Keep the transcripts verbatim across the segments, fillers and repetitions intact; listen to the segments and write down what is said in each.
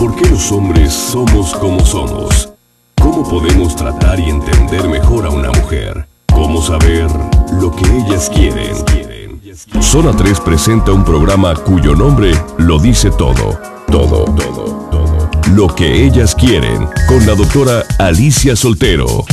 ¿Por qué los hombres somos como somos? ¿Cómo podemos tratar y entender mejor a una mujer? ¿Cómo saber lo que ellas quieren? Zona tres presenta un programa cuyo nombre lo dice todo. Todo, todo, todo. Lo que ellas quieren, con la doctora Alicia Soltero.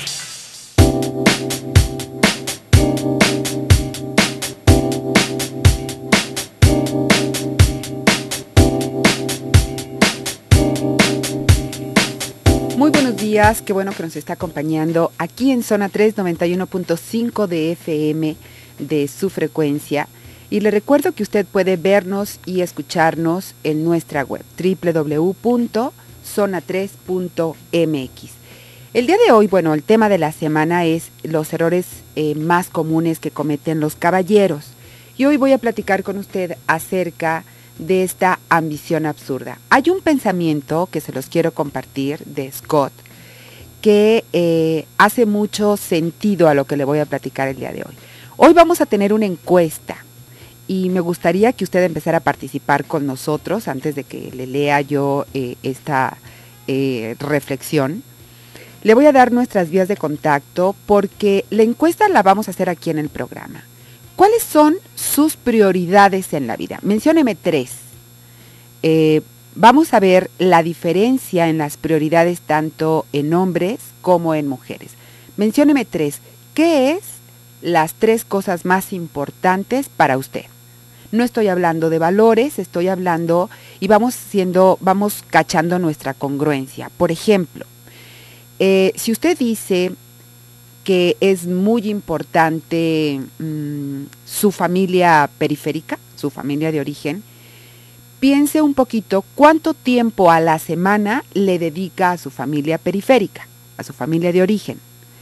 Muy buenos días, qué bueno que nos está acompañando aquí en Zona tres, noventa y uno punto cinco de F M de su frecuencia. Y le recuerdo que usted puede vernos y escucharnos en nuestra web, doble u doble u doble u punto zona tres punto m x. El día de hoy, bueno, el tema de la semana es los errores eh, más comunes que cometen los caballeros. Y hoy voy a platicar con usted acerca de esta ambición absurda. Hay un pensamiento que se los quiero compartir de Scott que eh, hace mucho sentido a lo que le voy a platicar el día de hoy. Hoy vamos a tener una encuesta y me gustaría que usted empezara a participar con nosotros antes de que le lea yo eh, esta eh, reflexión. Le voy a dar nuestras vías de contacto porque la encuesta la vamos a hacer aquí en el programa. ¿Cuáles son sus prioridades en la vida? Mencióneme tres. Eh, vamos a ver la diferencia en las prioridades tanto en hombres como en mujeres. Mencióneme tres. ¿Qué es las tres cosas más importantes para usted? No estoy hablando de valores, estoy hablando y vamos siendo, vamos cachando nuestra congruencia. Por ejemplo, eh, si usted dice que es muy importante mmm, su familia periférica, su familia de origen, piense un poquito cuánto tiempo a la semana le dedica a su familia periférica, a su familia de origen.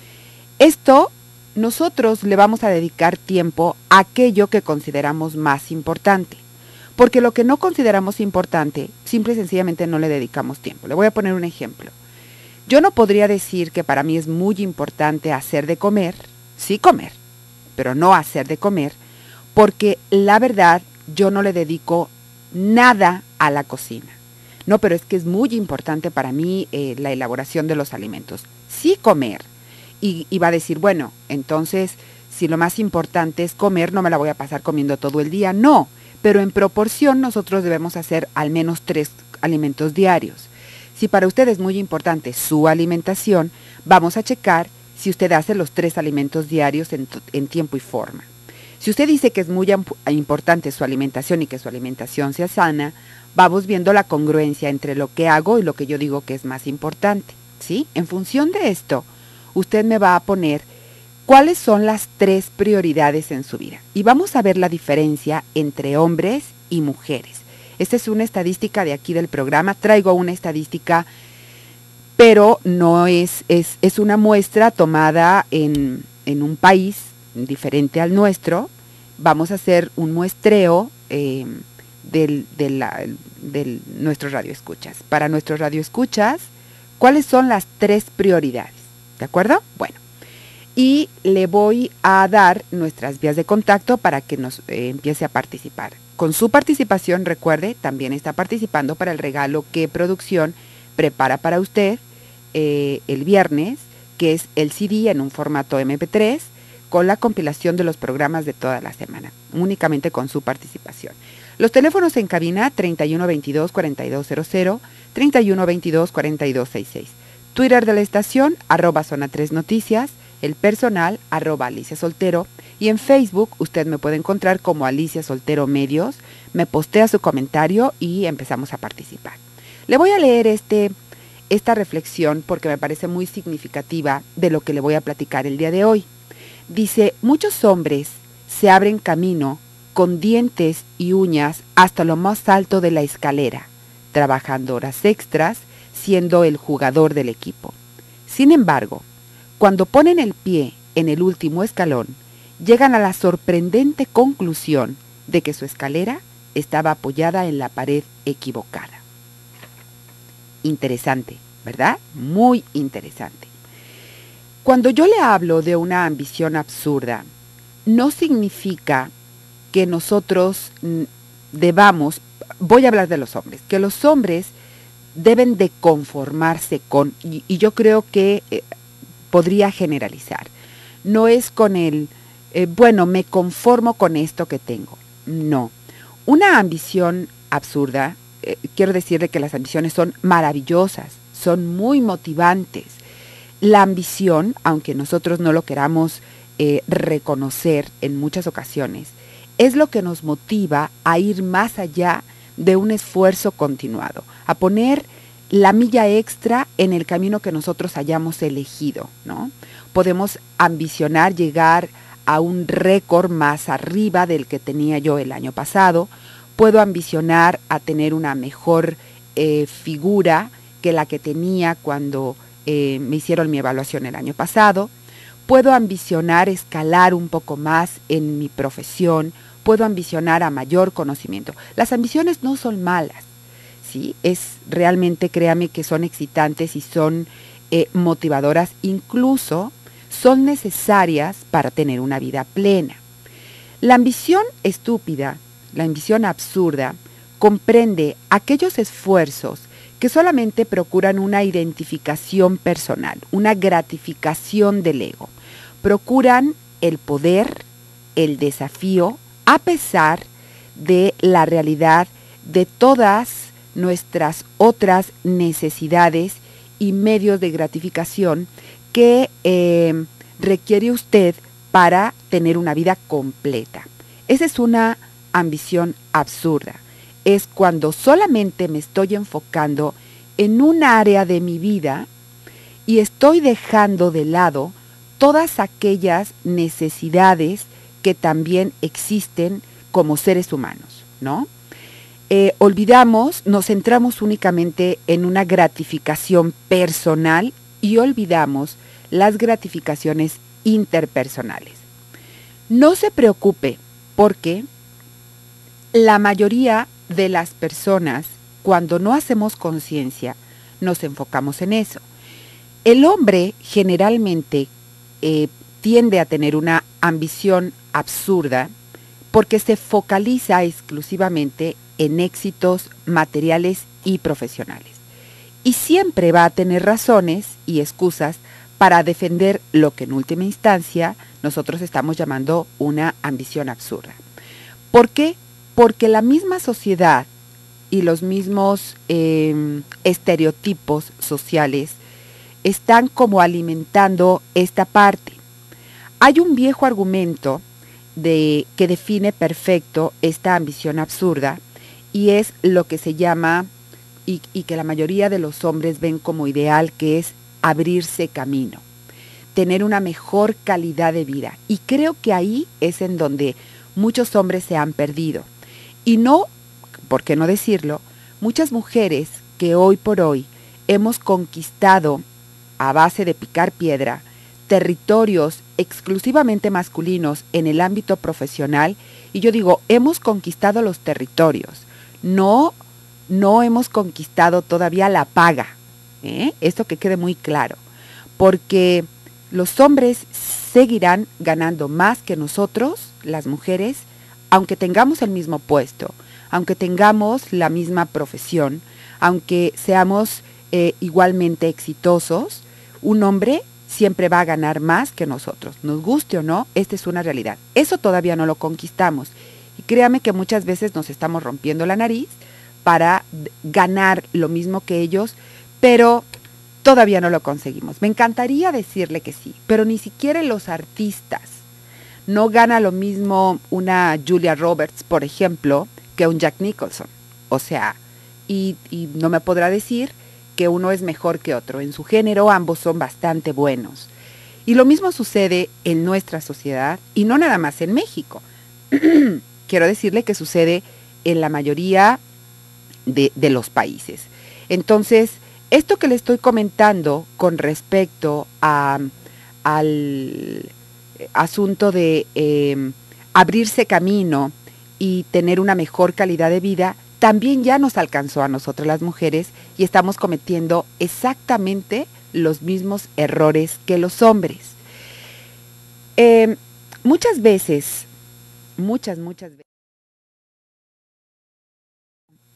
Esto, nosotros le vamos a dedicar tiempo a aquello que consideramos más importante, porque lo que no consideramos importante, simple y sencillamente no le dedicamos tiempo. Le voy a poner un ejemplo. Yo no podría decir que para mí es muy importante hacer de comer, sí comer, pero no hacer de comer, porque la verdad yo no le dedico nada a la cocina. No, pero es que es muy importante para mí eh, la elaboración de los alimentos. Sí comer. Y, y va a decir, bueno, entonces, si lo más importante es comer, no me la voy a pasar comiendo todo el día. No, pero en proporción nosotros debemos hacer al menos tres alimentos diarios. Si para usted es muy importante su alimentación, vamos a checar si usted hace los tres alimentos diarios en, en tiempo y forma. Si usted dice que es muy importante su alimentación y que su alimentación sea sana, vamos viendo la congruencia entre lo que hago y lo que yo digo que es más importante, ¿sí? En función de esto, usted me va a poner cuáles son las tres prioridades en su vida. Y vamos a ver la diferencia entre hombres y mujeres. Esta es una estadística de aquí del programa. Traigo una estadística, pero no es, es, es una muestra tomada en, en un país diferente al nuestro. Vamos a hacer un muestreo eh, del, de, la, de nuestros radioescuchas. Para nuestros radioescuchas, ¿cuáles son las tres prioridades? ¿De acuerdo? Bueno, y le voy a dar nuestras vías de contacto para que nos eh, empiece a participar. Con su participación, recuerde, también está participando para el regalo que producción prepara para usted eh, el viernes, que es el C D en un formato eme pe tres, con la compilación de los programas de toda la semana, únicamente con su participación. Los teléfonos en cabina, treinta y uno veintidós cuarenta y dos cero cero, treinta y uno veintidós cuarenta y dos sesenta y seis. Twitter de la estación, arroba Zona tres Noticias, el personal, arroba Alicia Soltero, y en Facebook usted me puede encontrar como Alicia Soltero Medios, me postea su comentario y empezamos a participar. Le voy a leer este, esta reflexión porque me parece muy significativa de lo que le voy a platicar el día de hoy. Dice, muchos hombres se abren camino con dientes y uñas hasta lo más alto de la escalera, trabajando horas extras, siendo el jugador del equipo. Sin embargo, cuando ponen el pie en el último escalón, llegan a la sorprendente conclusión de que su escalera estaba apoyada en la pared equivocada. Interesante, ¿verdad? Muy interesante. Cuando yo le hablo de una ambición absurda, no significa que nosotros debamos, voy a hablar de los hombres, que los hombres deben de conformarse con, y, y yo creo que eh, podría generalizar, no es con el, eh, bueno, me conformo con esto que tengo, no. Una ambición absurda, eh, quiero decirle que las ambiciones son maravillosas, son muy motivantes. La ambición, aunque nosotros no lo queramos eh, reconocer en muchas ocasiones, es lo que nos motiva a ir más allá de un esfuerzo continuado, a poner la milla extra en el camino que nosotros hayamos elegido, ¿no? Podemos ambicionar llegar a un récord más arriba del que tenía yo el año pasado, puedo ambicionar a tener una mejor eh, figura que la que tenía cuando eh, me hicieron mi evaluación el año pasado, puedo ambicionar escalar un poco más en mi profesión, puedo ambicionar a mayor conocimiento. Las ambiciones no son malas, ¿sí? Es realmente, créame que son excitantes y son eh, motivadoras, incluso son necesarias para tener una vida plena. La ambición estúpida, la ambición absurda, comprende aquellos esfuerzos que solamente procuran una identificación personal, una gratificación del ego. Procuran el poder, el desafío, a pesar de la realidad de todas nuestras otras necesidades y medios de gratificación que eh, requiere usted para tener una vida completa. Esa es una ambición absurda. Es cuando solamente me estoy enfocando en un área de mi vida y estoy dejando de lado todas aquellas necesidades que también existen como seres humanos, ¿no? Eh, olvidamos, nos centramos únicamente en una gratificación personal y olvidamos las gratificaciones interpersonales. No se preocupe porque la mayoría de las personas, cuando no hacemos conciencia, nos enfocamos en eso. El hombre generalmente eh, tiende a tener una ambición absurda porque se focaliza exclusivamente en éxitos materiales y profesionales. Y siempre va a tener razones y excusas para defender lo que en última instancia nosotros estamos llamando una ambición absurda. ¿Por qué? Porque la misma sociedad y los mismos eh, estereotipos sociales están como alimentando esta parte. Hay un viejo argumento de, que define perfecto esta ambición absurda y es lo que se llama, y, y que la mayoría de los hombres ven como ideal, que es abrirse camino, tener una mejor calidad de vida. Y creo que ahí es en donde muchos hombres se han perdido. Y no, ¿por qué no decirlo? Muchas mujeres que hoy por hoy hemos conquistado a base de picar piedra territorios exclusivamente masculinos en el ámbito profesional, y yo digo, hemos conquistado los territorios, no, no hemos conquistado todavía la paga, ¿eh? Esto que quede muy claro, porque los hombres seguirán ganando más que nosotros, las mujeres, aunque tengamos el mismo puesto, aunque tengamos la misma profesión, aunque seamos eh, igualmente exitosos, un hombre siempre va a ganar más que nosotros, nos guste o no, esta es una realidad. Eso todavía no lo conquistamos y créame que muchas veces nos estamos rompiendo la nariz para ganar lo mismo que ellos, pero todavía no lo conseguimos. Me encantaría decirle que sí, pero ni siquiera los artistas. No gana lo mismo una Julia Roberts, por ejemplo, que un Jack Nicholson. O sea, y, y no me podrá decir que uno es mejor que otro. En su género ambos son bastante buenos. Y lo mismo sucede en nuestra sociedad y no nada más en México. Quiero decirle que sucede en la mayoría de, de los países. Entonces, esto que le estoy comentando con respecto a, al asunto de eh, abrirse camino y tener una mejor calidad de vida, también ya nos alcanzó a nosotras las mujeres y estamos cometiendo exactamente los mismos errores que los hombres. Eh, muchas veces, muchas, muchas veces,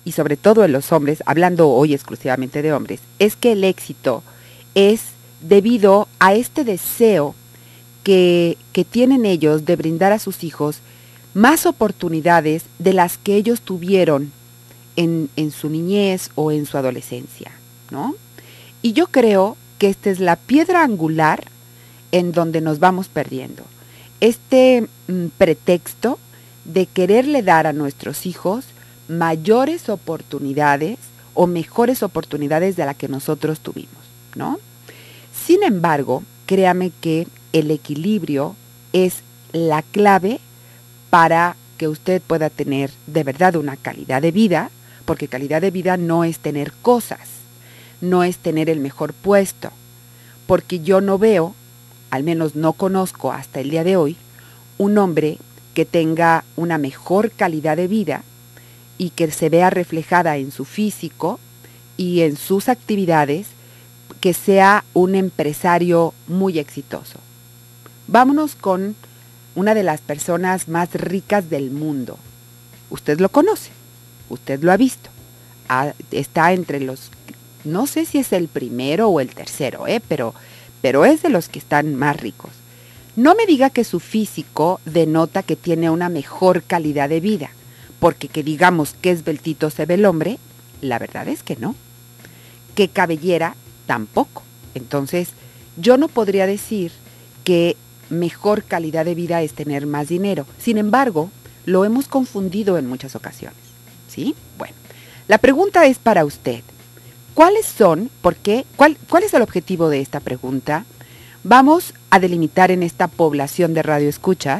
y sobre todo en los hombres, hablando hoy exclusivamente de hombres, es que el éxito es debido a este deseo que, que tienen ellos de brindar a sus hijos más oportunidades de las que ellos tuvieron en, en su niñez o en su adolescencia, ¿no? Y yo creo que esta es la piedra angular en donde nos vamos perdiendo. Este mm, pretexto de quererle dar a nuestros hijos mayores oportunidades o mejores oportunidades de las que nosotros tuvimos, ¿no? Sin embargo, créame que el equilibrio es la clave para que usted pueda tener de verdad una calidad de vida, porque calidad de vida no es tener cosas, no es tener el mejor puesto, porque yo no veo, al menos no conozco hasta el día de hoy, un hombre que tenga una mejor calidad de vida y que se vea reflejada en su físico y en sus actividades, que sea un empresario muy exitoso. Vámonos con una de las personas más ricas del mundo. Usted lo conoce, usted lo ha visto. Ah, está entre los, no sé si es el primero o el tercero, ¿eh? pero, pero es de los que están más ricos. No me diga que su físico denota que tiene una mejor calidad de vida, porque que digamos que esbeltito se ve el hombre, la verdad es que no. Que cabellera, tampoco. Entonces, yo no podría decir que mejor calidad de vida es tener más dinero. Sin embargo, lo hemos confundido en muchas ocasiones, ¿sí? Bueno, la pregunta es para usted. ¿Cuáles son, por qué, cuál, cuál es el objetivo de esta pregunta? Vamos a delimitar en esta población de radioescuchas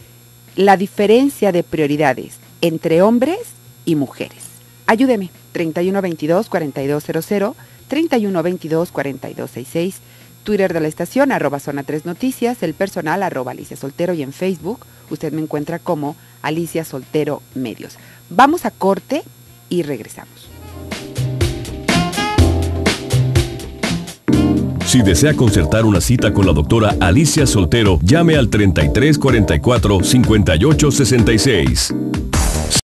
la diferencia de prioridades entre hombres y mujeres. Ayúdeme, treinta y uno veintidós cuarenta y dos cero cero, treinta y uno veintidós cuarenta y dos sesenta y seis, Twitter de la estación, arroba Zona tres Noticias, el personal, arroba Alicia Soltero, y en Facebook usted me encuentra como Alicia Soltero Medios. Vamos a corte y regresamos. Si desea concertar una cita con la doctora Alicia Soltero, llame al treinta y tres cuarenta y cuatro cincuenta y ocho sesenta y seis.